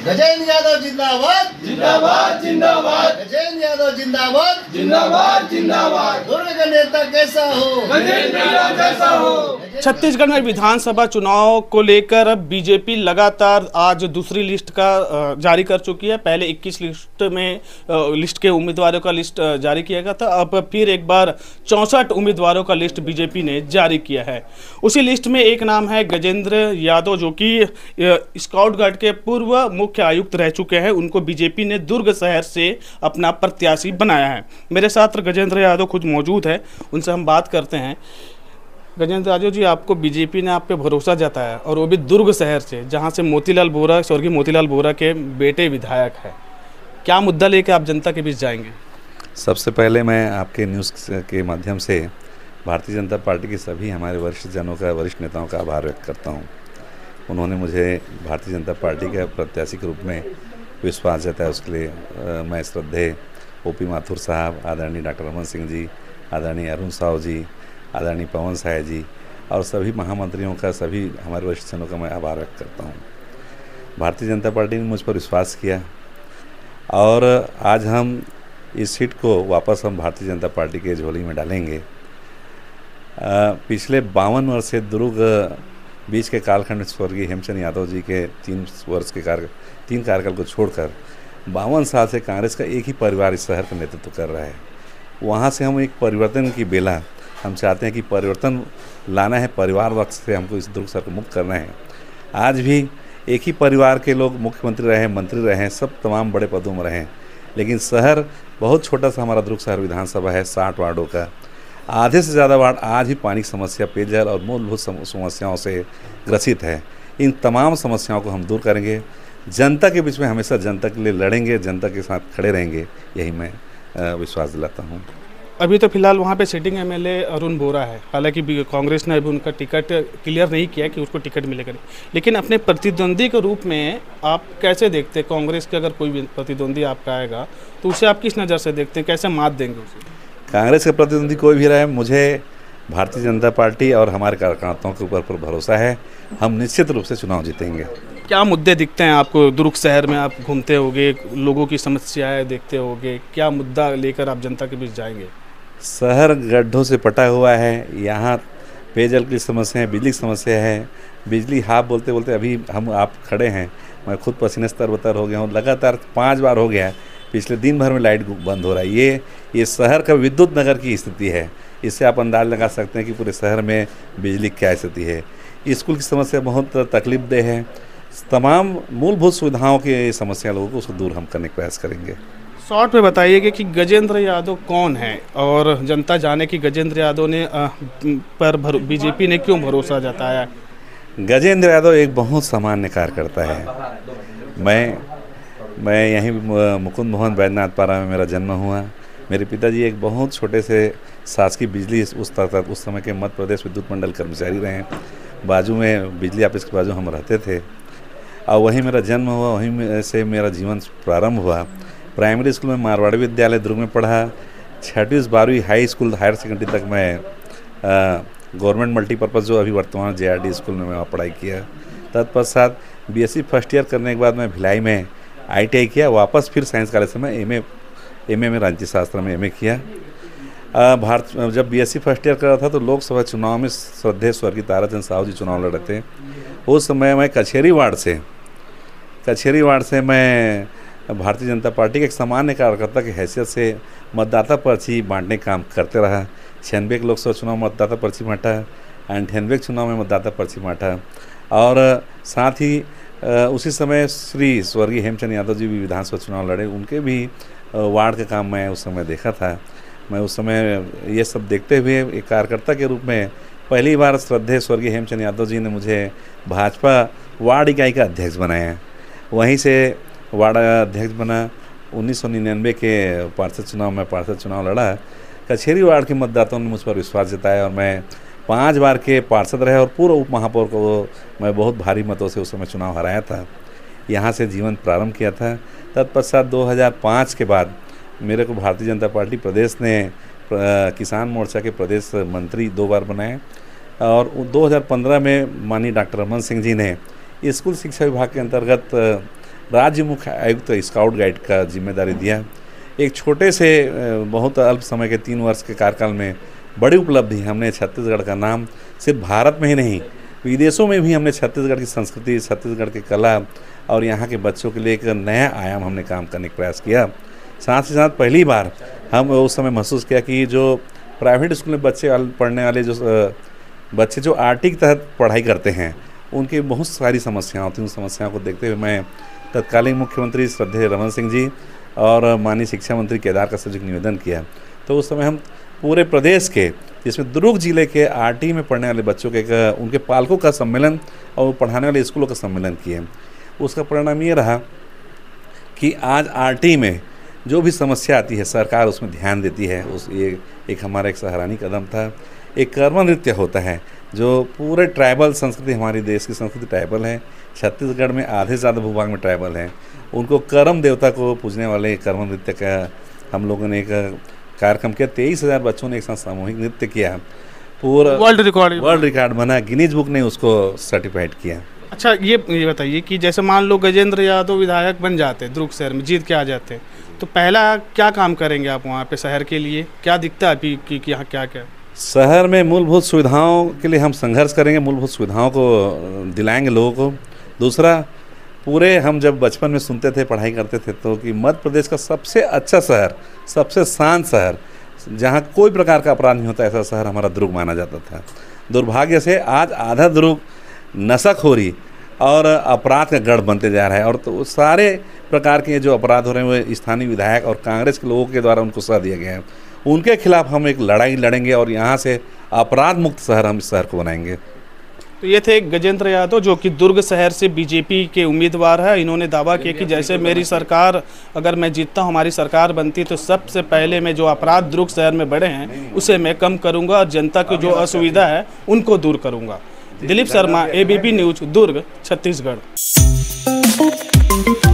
गजेंद्र यादव जिंदाबाद जिंदाबाद जिंदाबाद गजेंद्र यादव जिंदाबाद जिंदाबाद जिंदाबाद। दुर्ग का नेता कैसा हो, गजेंद्र यादव जैसा हो। छत्तीसगढ़ में विधानसभा चुनाव को लेकर बीजेपी लगातार आज दूसरी लिस्ट का जारी कर चुकी है। पहले 21 लिस्ट के उम्मीदवारों का लिस्ट जारी किया गया था। अब फिर एक बार 64 उम्मीदवारों का लिस्ट बीजेपी ने जारी किया है। उसी लिस्ट में एक नाम है गजेंद्र यादव, जो कि स्काउट गार्ड के पूर्व मुख्य आयुक्त रह चुके हैं। उनको बीजेपी ने दुर्ग शहर से अपना प्रत्याशी बनाया है। मेरे साथ गजेंद्र यादव खुद मौजूद है, उनसे हम बात करते हैं। गजेंद्र यादव जी, आपको बीजेपी ने आप पे भरोसा जताया और वो भी दुर्ग शहर से, जहां से मोतीलाल बोरा, स्वर्गीय मोतीलाल बोरा के बेटे विधायक है। क्या मुद्दा लेकर आप जनता के बीच जाएंगे? सबसे पहले मैं आपके न्यूज़ के माध्यम से भारतीय जनता पार्टी के सभी हमारे वरिष्ठ जनों का, वरिष्ठ नेताओं का आभार व्यक्त करता हूं। उन्होंने मुझे भारतीय जनता पार्टी के प्रत्याशी के रूप में विश्वास जताया, उसके लिए मैं श्रद्धेय ओपी माथुर साहब, आदरणीय डॉक्टर रमन सिंह जी, आदरणीय अरुण साहू जी, आदरणीय पवन साय जी और सभी महामंत्रियों का, सभी हमारे वरिष्ठ जनों का मैं आभार व्यक्त करता हूँ। भारतीय जनता पार्टी ने मुझ पर विश्वास किया और आज हम इस सीट को वापस हम भारतीय जनता पार्टी के झोली में डालेंगे। पिछले 52 वर्ष से दुर्ग बीच के कालखंड में स्वर्गीय हेमचंद यादव जी के 3 कार्यकाल को छोड़कर 52 साल से कांग्रेस का एक ही परिवार इस शहर का नेतृत्व कर रहा है। वहाँ से हम एक परिवर्तन की बेला, हम चाहते हैं कि परिवर्तन लाना है, परिवार वक्त से हमको इस दुर्ग शहर को मुक्त करना है। आज भी एक ही परिवार के लोग मुख्यमंत्री रहे, मंत्री रहे, सब तमाम बड़े पदों में रहें, लेकिन शहर बहुत छोटा सा हमारा दुर्ग शहर विधानसभा है, 60 वार्डों का। आधे से ज़्यादा वार्ड आज भी पानी की समस्या, पेयजल और मूलभूत समस्याओं से ग्रसित है। इन तमाम समस्याओं को हम दूर करेंगे, जनता के बीच में हमेशा जनता के लिए लड़ेंगे, जनता के साथ खड़े रहेंगे, यही मैं विश्वास दिलाता हूँ। अभी तो फिलहाल वहाँ पे सिटिंग एमएलए अरुण बोरा है, हालांकि कांग्रेस ने अभी उनका टिकट क्लियर नहीं किया कि उसको टिकट मिलेगा, लेकिन अपने प्रतिद्वंदी के रूप में आप कैसे देखते हैं? कांग्रेस के अगर कोई भी प्रतिद्वंदी आपका आएगा तो उसे आप किस नज़र से देखते हैं, कैसे मात देंगे उसे? कांग्रेस के प्रतिद्वंदी कोई भी रहे, मुझे भारतीय जनता पार्टी और हमारे कार्यकर्ताओं के ऊपर भरोसा है। हम निश्चित रूप से चुनाव जीतेंगे। क्या मुद्दे दिखते हैं आपको? दुर्ग शहर में आप घूमते होगे, लोगों की समस्याएं देखते होगे, क्या मुद्दा लेकर आप जनता के बीच जाएंगे? शहर गड्ढों से पटा हुआ है, यहाँ पेयजल की समस्या है, बिजली की समस्या है। बिजली हाफ बोलते बोलते अभी आप खड़े हैं, मैं खुद पसीने से तरबतर हो गया हूँ। लगातार 5 बार हो गया है, पिछले दिन भर में लाइट बंद हो रहा है। ये शहर का विद्युत नगर की स्थिति है। इससे आप अंदाज लगा सकते हैं कि पूरे शहर में बिजली क्या स्थिति है। स्कूल की समस्या बहुत तकलीफदेह है। तमाम मूलभूत सुविधाओं की समस्या लोगों को उसको दूर हम करने का प्रयास करेंगे। शॉर्ट में बताइए कि गजेंद्र यादव कौन है और जनता जाने कि गजेंद्र यादव ने पर बीजेपी ने क्यों भरोसा जताया? गजेंद्र यादव एक बहुत सामान्य कार्यकर्ता है। मैं यहीं मुकुंद मोहन बैद्यनाथ पारा में मेरा जन्म हुआ। मेरे पिताजी एक बहुत छोटे से शासकीय बिजली उस समय के मध्य प्रदेश विद्युत मंडल कर्मचारी रहे। बाजू में बिजली ऑफिस के बाजू हम रहते थे और वहीं मेरा जन्म हुआ, वहीं से मेरा जीवन प्रारंभ हुआ। प्राइमरी स्कूल में मारवाड़ी विद्यालय दुर्ग में पढ़ा। 6वीं से 12वीं हाई स्कूल हायर सेकेंडरी तक मैं गवर्नमेंट मल्टीपर्पज़ जो अभी वर्तमान JRD स्कूल में वहाँ पढ़ाई किया। तत्पश्चात BSc फर्स्ट ईयर करने के बाद मैं भिलाई में ITI किया। वापस फिर साइंस कॉलेज से मैं MA में राजनीति शास्त्र में MA किया। जब BSc फर्स्ट ईयर कर रहा था तो लोकसभा चुनाव में श्रद्धेय स्वर्गीय ताराचंद साहू जी चुनाव लड़ रहे थे। उस समय मैं कचहरी वार्ड से मैं भारतीय जनता पार्टी के एक सामान्य कार्यकर्ता की हैसियत से मतदाता पर्ची बांटने का काम करते रहा। 96 के लोकसभा चुनाव में मतदाता पर्ची बांटा, 98 चुनाव में मतदाता पर्ची बांटा और साथ ही उसी समय श्री स्वर्गीय हेमचंद यादव जी भी विधानसभा चुनाव लड़े, उनके भी वार्ड का काम मैं उस समय देखा था। मैं उस समय ये सब देखते हुए एक कार्यकर्ता के रूप में पहली बार श्रद्धेय स्वर्गीय हेमचंद यादव जी ने मुझे भाजपा वार्ड इकाई का अध्यक्ष बनाया। वहीं से वार्ड अध्यक्ष बना। 1999 के पार्षद चुनाव में पार्षद चुनाव लड़ा। कचहरी वार्ड के मतदाताओं ने मुझ पर विश्वास जताया और मैं 5 बार के पार्षद रहे और पूर्व उप महापौर को मैं बहुत भारी मतों से उस समय चुनाव हराया था। यहाँ से जीवन प्रारंभ किया था। तत्पश्चात 2005 के बाद मेरे को भारतीय जनता पार्टी प्रदेश ने किसान मोर्चा के प्रदेश मंत्री 2 बार बनाए और 2015 में माननीय डॉक्टर रमन सिंह जी ने स्कूल शिक्षा विभाग के अंतर्गत राज्य मुख्य आयुक्त स्काउट गाइड का जिम्मेदारी दिया। एक छोटे से बहुत अल्प समय के 3 वर्ष के कार्यकाल में बड़ी उपलब्धि हमने छत्तीसगढ़ का नाम सिर्फ भारत में ही नहीं विदेशों में भी हमने छत्तीसगढ़ की संस्कृति, छत्तीसगढ़ की कला और यहाँ के बच्चों के लिए एक नया आयाम हमने काम करने का प्रयास किया। साथ ही साथ पहली बार हम उस समय महसूस किया कि जो प्राइवेट स्कूल में बच्चे पढ़ने वाले जो बच्चे जो आरटी के तहत पढ़ाई करते हैं उनकी बहुत सारी समस्याएं होती हैं। उन समस्याओं को देखते हुए मैं तत्कालीन मुख्यमंत्री श्रद्धेय रमन सिंह जी और माननीय शिक्षा मंत्री केदार का से निवेदन किया। तो उस समय हम पूरे प्रदेश के जिसमें दुर्ग जिले के आरटी में पढ़ने वाले बच्चों के उनके पालकों का सम्मेलन और पढ़ाने वाले स्कूलों का सम्मेलन किए। उसका परिणाम ये रहा कि आज आरटी में जो भी समस्या आती है सरकार उसमें ध्यान देती है। ये एक हमारा एक सराहनीय कदम था। एक कर्म नृत्य होता है जो पूरे ट्राइबल संस्कृति, हमारी देश की संस्कृति ट्राइबल है। छत्तीसगढ़ में आधे से ज़्यादा भूभाग में ट्राइबल हैं। उनको कर्म देवता को पूजने वाले कर्म नृत्य का हम लोगों ने एक कार्यक्रम किया। 23,000 बच्चों ने एक साथ सामूहिक नृत्य किया। पूरा वर्ल्ड रिकॉर्ड बना, गिनीज बुक ने उसको सर्टिफाइड किया। अच्छा, ये बताइए कि जैसे मान लो गजेंद्र यादव विधायक बन जाते, दुर्ग शहर में जीत के आ जाते, तो पहला क्या काम करेंगे आप वहाँ पे शहर के लिए? क्या दिखता है अभी कि यहाँ क्या क्या? शहर में मूलभूत सुविधाओं के लिए हम संघर्ष करेंगे, मूलभूत सुविधाओं को दिलाएंगे लोगों को। दूसरा, पूरे हम जब बचपन में सुनते थे, पढ़ाई करते थे तो कि मध्य प्रदेश का सबसे अच्छा शहर, सबसे शांत शहर जहाँ कोई प्रकार का अपराध नहीं होता, ऐसा शहर हमारा दुर्ग माना जाता था। दुर्भाग्य से आज आधा दुर्ग नशाखोरी और अपराध का गढ़ बनते जा रहा है। और तो सारे प्रकार के जो अपराध हो रहे हैं वो स्थानीय विधायक और कांग्रेस के लोगों के द्वारा उनको सह दिया गया है। उनके खिलाफ हम एक लड़ाई लड़ेंगे और यहाँ से अपराध मुक्त शहर हम इस शहर को बनाएंगे। तो ये थे गजेंद्र यादव जो कि दुर्ग शहर से बीजेपी के उम्मीदवार है। इन्होंने दावा किया कि जैसे मेरी सरकार, अगर मैं जीतता हूँ, हमारी सरकार बनती तो सबसे पहले मैं जो अपराध दुर्ग शहर में बढ़े हैं उसे मैं कम करूँगा और जनता की जो असुविधा है उनको दूर करूँगा। Dilip Sharma, ABP news, Durg, Chhattisgarh.